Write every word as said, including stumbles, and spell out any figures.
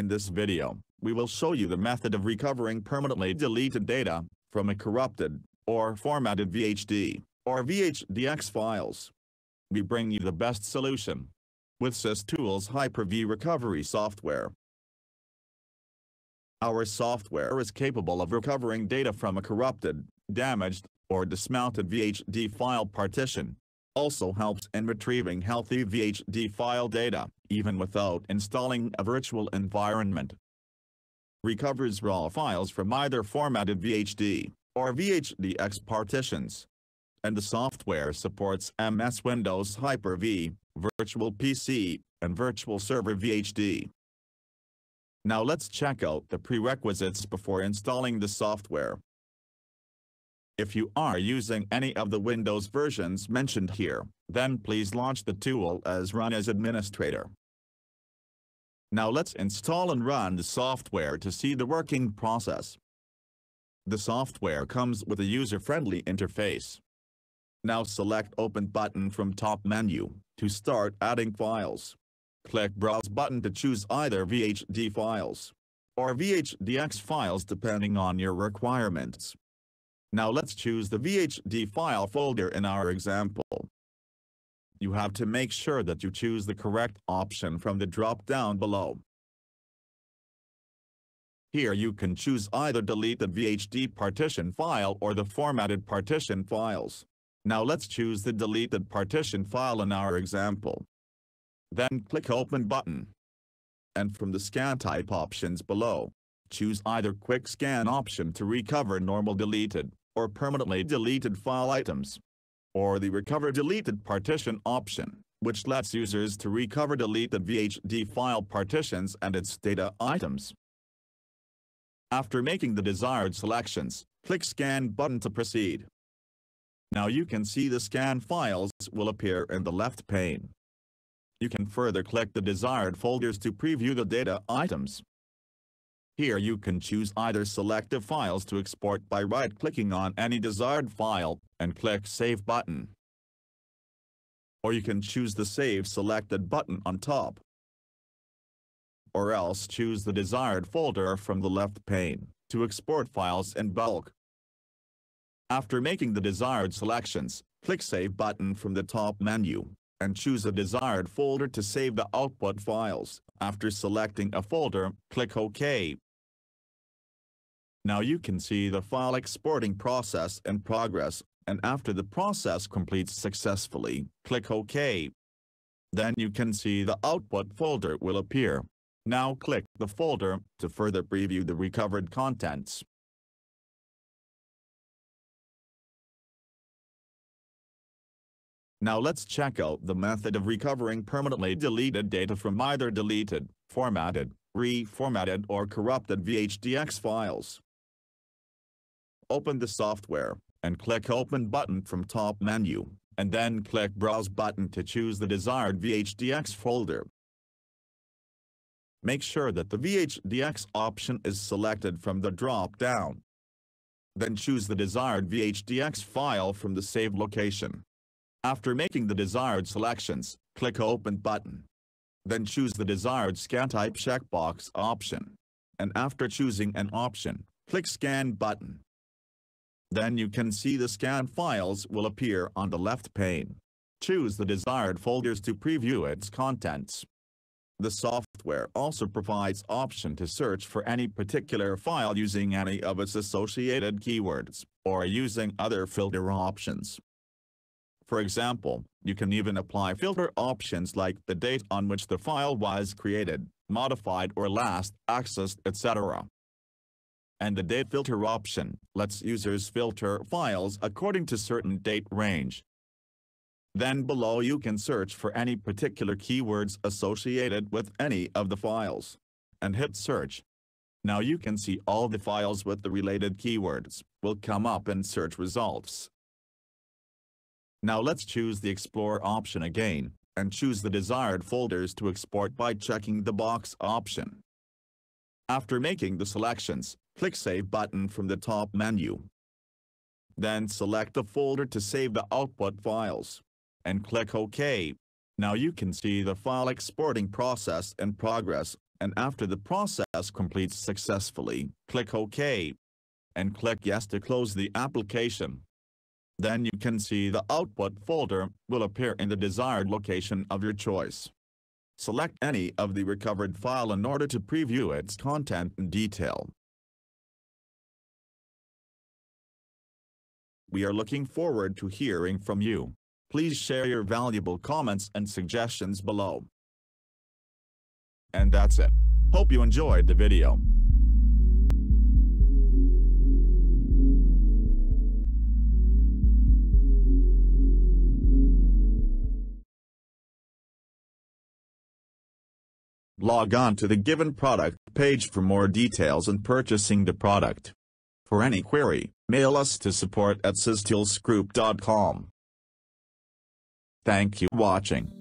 this video, we will show you the method of recovering permanently deleted data from a corrupted or formatted V H D or V H D X files. We bring you the best solution with SysTools Hyper-V recovery software. Our software is capable of recovering data from a corrupted, damaged, or dismounted V H D file partition. Also helps in retrieving healthy V H D file data, even without installing a virtual environment. Recovers raw files from either formatted V H D or V H D X partitions. And the software supports M S Windows Hyper-V, Virtual P C, and Virtual Server V H D. Now let's check out the prerequisites before installing the software. If you are using any of the Windows versions mentioned here, then please launch the tool as Run as Administrator. Now let's install and run the software to see the working process. The software comes with a user-friendly interface. Now select Open button from top menu to start adding files. Click Browse button to choose either V H D files or V H D X files depending on your requirements. Now let's choose the V H D file folder in our example. You have to make sure that you choose the correct option from the drop-down below. Here you can choose either deleted V H D partition file or the formatted partition files. Now let's choose the deleted partition file in our example. Then click Open button. And from the scan type options below, choose either Quick Scan option to recover normal deleted or permanently deleted file items, or the Recover Deleted Partition option, which lets users to recover deleted V H D file partitions and its data items. After making the desired selections, click Scan button to proceed. Now you can see the scan files will appear in the left pane. You can further click the desired folders to preview the data items. Here you can choose either selective files to export by right-clicking on any desired file and click Save button. Or you can choose the Save Selected button on top. Or else choose the desired folder from the left pane to export files in bulk. After making the desired selections, click Save button from the top menu, and choose a desired folder to save the output files. After selecting a folder, click OK. Now you can see the file exporting process in progress, and after the process completes successfully, click OK. Then you can see the output folder will appear. Now click the folder to further preview the recovered contents. Now let's check out the method of recovering permanently deleted data from either deleted, formatted, reformatted or corrupted V H D X files. Open the software, and click Open button from top menu, and then click Browse button to choose the desired V H D X folder. Make sure that the V H D X option is selected from the drop-down. Then choose the desired V H D X file from the saved location. After making the desired selections, click Open button. Then choose the desired scan type checkbox option. And after choosing an option, click Scan button. Then you can see the scan files will appear on the left pane. Choose the desired folders to preview its contents. The software also provides option to search for any particular file using any of its associated keywords, or using other filter options. For example, you can even apply filter options like the date on which the file was created, modified or last accessed, et cetera. And the date filter option lets users filter files according to certain date range. Then below you can search for any particular keywords associated with any of the files, and hit search. Now you can see all the files with the related keywords will come up in search results. Now let's choose the Explore option again, and choose the desired folders to export by checking the box option. After making the selections, click Save button from the top menu. Then select the folder to save the output files, and click OK. Now you can see the file exporting process in progress, and after the process completes successfully, click OK. And click Yes to close the application. Then you can see the output folder will appear in the desired location of your choice. Select any of the recovered file in order to preview its content in detail. We are looking forward to hearing from you. Please share your valuable comments and suggestions below. And that's it. Hope you enjoyed the video. Log on to the given product page for more details and purchasing the product. For any query, mail us to support at systoolsgroup dot com. Thank you for watching.